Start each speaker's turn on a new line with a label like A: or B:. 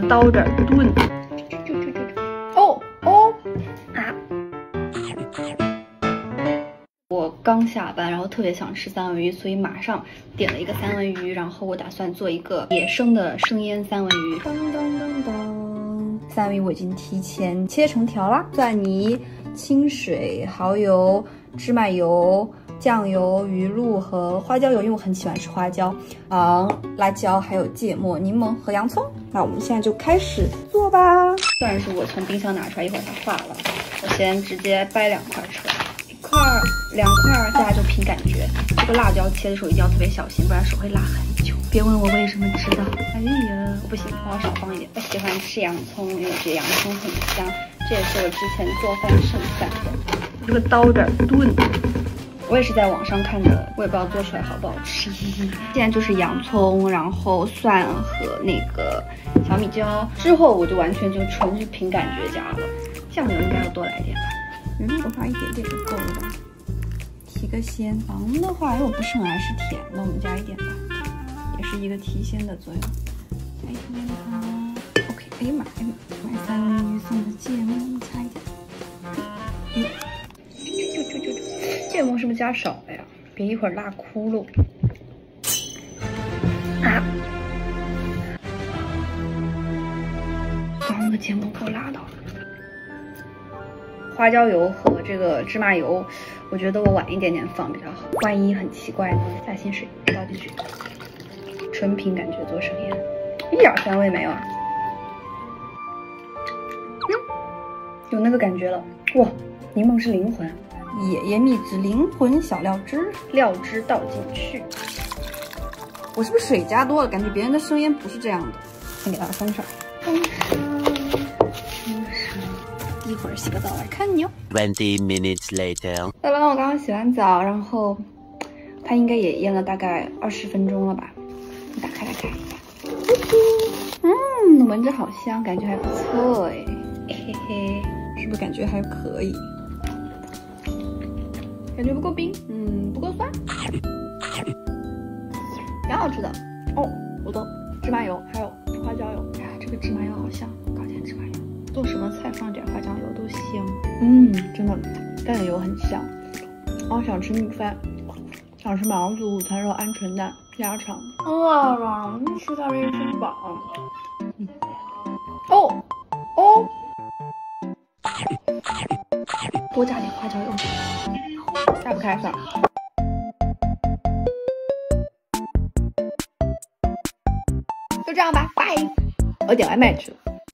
A: 刀这儿炖。哦哦啊！我刚下班，然后特别想吃三文鱼，所以马上点了一个三文鱼，然后我打算做一个野生的生腌三文鱼。当当当当，三文鱼我已经提前切成条啦，蒜泥、清水、蚝油、芝麻油、酱油、鱼露和花椒油，因为我很喜欢吃花椒、糖、辣椒，还有芥末、柠檬和洋葱。那我们现在就开始做吧。虽然是我从冰箱拿出来，一会儿它化了，我先直接掰2块出来。1块、2块，大家就凭感觉。这个辣椒切的时候一定要特别小心，不然手会辣很久。别问我为什么知道。哎呀，不行，我要少放一点。我喜欢吃洋葱，因为我觉得洋葱很香，这也是我之前做饭剩下的。这个刀这儿炖，我也是在网上看的，我也不知道做出来好不好吃。现在就是洋葱，然后蒜和那个小米椒，之后我就完全就纯是凭感觉加了。酱油应该要多来点吧。鱼露的话一点点就够了吧，提个鲜。糖的话，因为我不是很爱吃甜，那我们加一点吧，也是一个提鲜的作用。加一点点糖 ，OK。哎呀妈，哎呀妈，买三文鱼送的芥末，加一点。芥末是不是加少了呀？别一会儿辣窟窿。啊！刚的芥末给我辣到了。花椒油和这个芝麻油，我觉得我晚一点点放比较好，万一很奇怪呢？加些水倒进去，纯凭感觉做生腌，一点酸味没有啊。有那个感觉了。哇，柠檬是灵魂，野蜜汁灵魂小料汁，料汁倒进去。我是不是水加多了？感觉别人的生腌不是这样的。先给它封上。一会儿洗个澡来看你哦。
B: 20 minutes later。
A: 拜拜，我刚刚洗完澡，然后它应该也腌了大概20分钟了吧？你打开来看一下。闻着好香，感觉还不错哎。嘿嘿，是不是感觉还可以？感觉不够冰，不够酸，挺好吃的哦。我的芝麻油还有花椒油，哎呀，这个芝麻油好香，搞点芝麻油。做什么菜放点花椒油都香，真的，蛋油很香。我想吃米饭，想吃毛肚、午餐肉、鹌鹑蛋、鸭肠。哇，吃到人吃饱。哦，多加点花椒油，炸不开算了。就这样吧，拜。我点外卖去了。